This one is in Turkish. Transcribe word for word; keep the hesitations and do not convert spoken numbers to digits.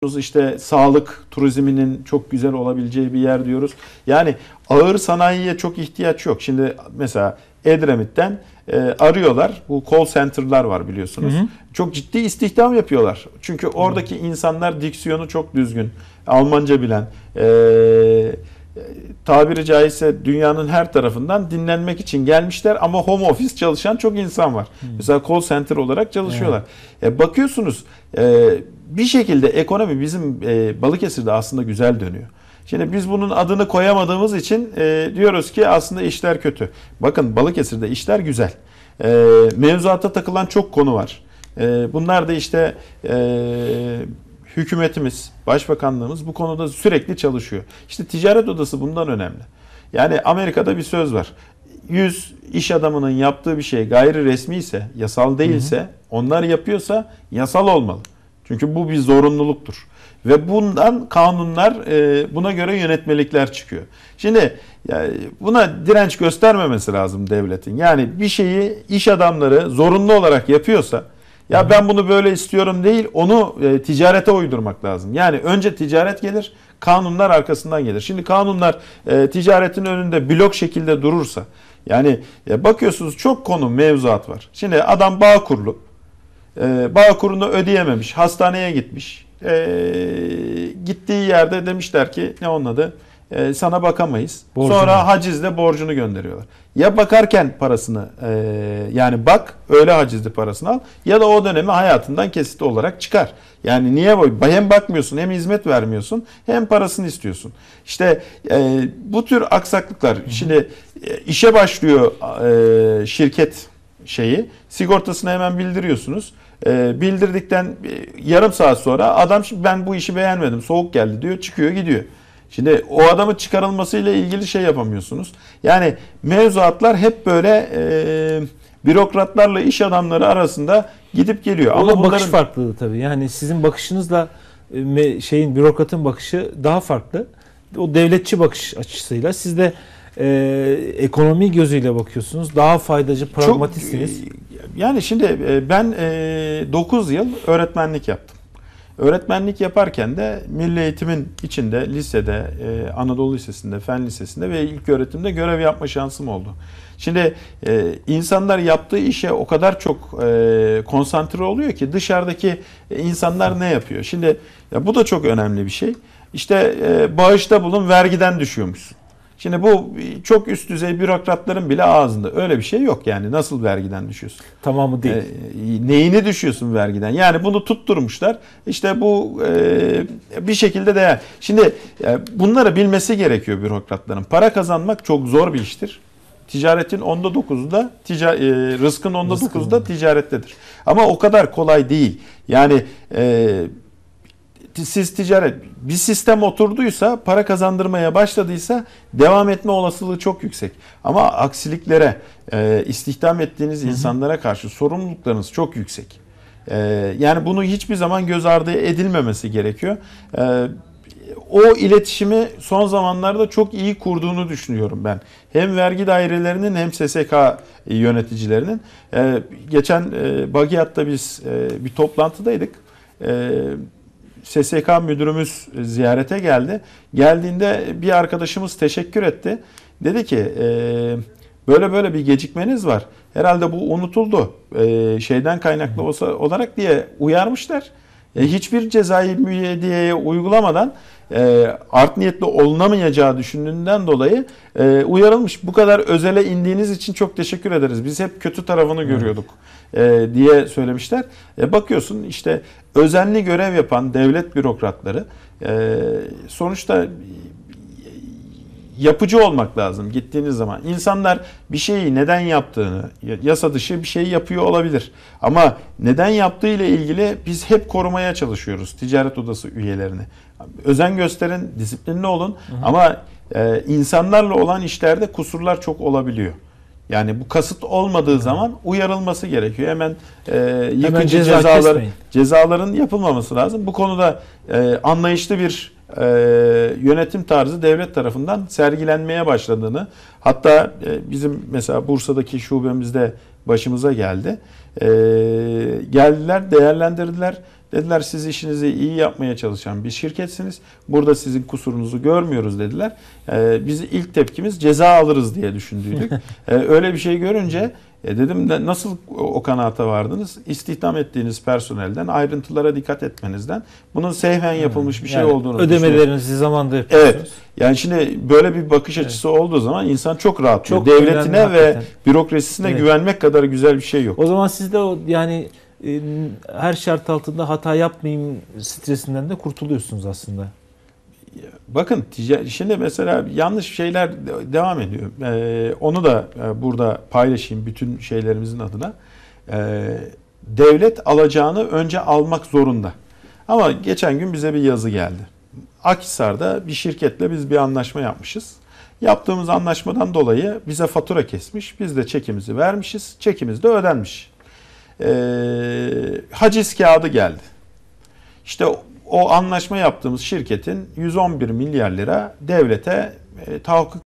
işte sağlık turizminin çok güzel olabileceği bir yer diyoruz. Yani ağır sanayiye çok ihtiyaç yok. Şimdi mesela Edremit'ten e, arıyorlar. Bu call center'lar var biliyorsunuz. Hı hı. Çok ciddi istihdam yapıyorlar. Çünkü oradaki hı. insanlar diksiyonu çok düzgün. Almanca bilen, e, tabiri caizse dünyanın her tarafından dinlenmek için gelmişler ama home office çalışan çok insan var. Hmm. Mesela call center olarak çalışıyorlar. Evet. E, bakıyorsunuz e, bir şekilde ekonomi bizim e, Balıkesir'de aslında güzel dönüyor. Şimdi biz bunun adını koyamadığımız için e, diyoruz ki aslında işler kötü. Bakın Balıkesir'de işler güzel. E, mevzuata takılan çok konu var. E, bunlar da işte e, hükümetimiz, başbakanlığımız bu konuda sürekli çalışıyor. İşte ticaret odası bundan önemli. Yani Amerika'da bir söz var. yüz iş adamının yaptığı bir şey gayri resmi ise, yasal değilse, hı hı. onlar yapıyorsa yasal olmalı. Çünkü bu bir zorunluluktur. Ve bundan kanunlar, buna göre yönetmelikler çıkıyor. Şimdi yani buna direnç göstermemesi lazım devletin. Yani bir şeyi iş adamları zorunlu olarak yapıyorsa, ya ben bunu böyle istiyorum değil, onu e, ticarete uydurmak lazım. Yani önce ticaret gelir, kanunlar arkasından gelir. Şimdi kanunlar e, ticaretin önünde blok şekilde durursa, yani e, bakıyorsunuz çok konu mevzuat var. Şimdi adam Bağkurlu, e, Bağkur'unu ödeyememiş, hastaneye gitmiş. E, gittiği yerde demişler ki ne onun adı? E, sana bakamayız. Borcunu. Sonra hacizle borcunu gönderiyorlar. Ya bakarken parasını e, yani bak öyle hacizli parasını al ya da o dönemi hayatından kesit olarak çıkar. Yani niye hem bakmıyorsun hem hizmet vermiyorsun hem parasını istiyorsun. İşte e, bu tür aksaklıklar. Şimdi e, işe başlıyor e, şirket şeyi, sigortasını hemen bildiriyorsunuz. E, bildirdikten e, yarım saat sonra adam ben bu işi beğenmedim, soğuk geldi diyor, çıkıyor gidiyor. Şimdi o adamın çıkarılmasıyla ilgili şey yapamıyorsunuz. Yani mevzuatlar hep böyle e, bürokratlarla iş adamları arasında gidip geliyor. O ama da bunların bakış farklılığı tabii. Yani sizin bakışınızla e, şeyin bürokratın bakışı daha farklı. O devletçi bakış açısıyla siz de e, ekonomi gözüyle bakıyorsunuz. Daha faydacı, pragmatistsiniz. Çok, yani şimdi e, ben e, dokuz yıl öğretmenlik yaptım. Öğretmenlik yaparken de milli eğitimin içinde, lisede, e, Anadolu Lisesi'nde, Fen Lisesi'nde ve ilköğretimde görev yapma şansım oldu. Şimdi e, insanlar yaptığı işe o kadar çok e, konsantre oluyor ki dışarıdaki insanlar ne yapıyor? Şimdi ya bu da çok önemli bir şey. İşte e, bağışta bulun, vergiden düşüyormuşsun. Şimdi bu çok üst düzey bürokratların bile ağzında. Öyle bir şey yok yani. Nasıl vergiden düşüyorsun? Tamamı değil. E, neyini düşüyorsun vergiden? Yani bunu tutturmuşlar. İşte bu e, bir şekilde değer. Şimdi e, bunları bilmesi gerekiyor bürokratların. Para kazanmak çok zor bir iştir. Ticaretin onda dokuzunda, tica, e, rızkın onda dokuzunda ticarettedir. Ama o kadar kolay değil. Yani e, siz ticaret, bir sistem oturduysa, para kazandırmaya başladıysa devam etme olasılığı çok yüksek. Ama aksiliklere, e, istihdam ettiğiniz hı hı. insanlara karşı sorumluluklarınız çok yüksek. E, yani bunu hiçbir zaman göz ardı edilmemesi gerekiyor. E, o iletişimi son zamanlarda çok iyi kurduğunu düşünüyorum ben. Hem vergi dairelerinin hem S S K yöneticilerinin. E, geçen e, Bagiyat'ta biz e, bir toplantıdaydık. E, S S K müdürümüz ziyarete geldi. Geldiğinde bir arkadaşımız teşekkür etti. Dedi ki e, böyle böyle bir gecikmeniz var. Herhalde bu unutuldu. E, şeyden kaynaklı olsa, olarak diye uyarmışlar. E, hiçbir cezai müeyyideye uygulamadan e, art niyetli olunamayacağı düşündüğünden dolayı e, uyarılmış. Bu kadar özele indiğiniz için çok teşekkür ederiz. Biz hep kötü tarafını görüyorduk e, diye söylemişler. E, bakıyorsun işte özenli görev yapan devlet bürokratları e, sonuçta yapıcı olmak lazım gittiğiniz zaman. İnsanlar bir şeyi neden yaptığını, yasa dışı bir şey yapıyor olabilir. Ama neden yaptığı ile ilgili biz hep korumaya çalışıyoruz ticaret odası üyelerini. Özen gösterin, disiplinli olun, hı hı. ama e, insanlarla olan işlerde kusurlar çok olabiliyor. Yani bu kasıt olmadığı zaman uyarılması gerekiyor. Hemen e, yıkıcı Hemen ceza cezalar, cezaların yapılmaması lazım. Bu konuda e, anlayışlı bir e, yönetim tarzı devlet tarafından sergilenmeye başladığını, hatta e, bizim mesela Bursa'daki şubemizde başımıza geldi. E, geldiler, değerlendirdiler. Dediler siz işinizi iyi yapmaya çalışan bir şirketsiniz. Burada sizin kusurunuzu görmüyoruz dediler. Ee, biz ilk tepkimiz ceza alırız diye düşündüydük. ee, öyle bir şey görünce e dedim de nasıl o kanaata vardınız? İstihdam ettiğiniz personelden ayrıntılara dikkat etmenizden bunun seyfen yapılmış bir şey yani olduğunu ödemelerinizi zamanında yapıyorsunuz. Evet. Yani şimdi böyle bir bakış açısı evet. olduğu zaman insan çok rahatlıyor. Çok devletine önemli, ve hakikaten. bürokrasisine evet. güvenmek kadar güzel bir şey yok. O zaman siz de o yani e, her şart altında hata yapmayayım stresinden de kurtuluyorsunuz aslında. Bakın şimdi mesela yanlış şeyler devam ediyor. Ee, onu da burada paylaşayım bütün şeylerimizin adına. Ee, devlet alacağını önce almak zorunda. Ama geçen gün bize bir yazı geldi. Akhisar'da bir şirketle biz bir anlaşma yapmışız. Yaptığımız anlaşmadan dolayı bize fatura kesmiş. Biz de çekimizi vermişiz. Çekimiz de ödenmiş. Ee, haciz kağıdı geldi. İşte o anlaşma yaptığımız şirketin yüz on bir milyar lira devlete e, tahakkuk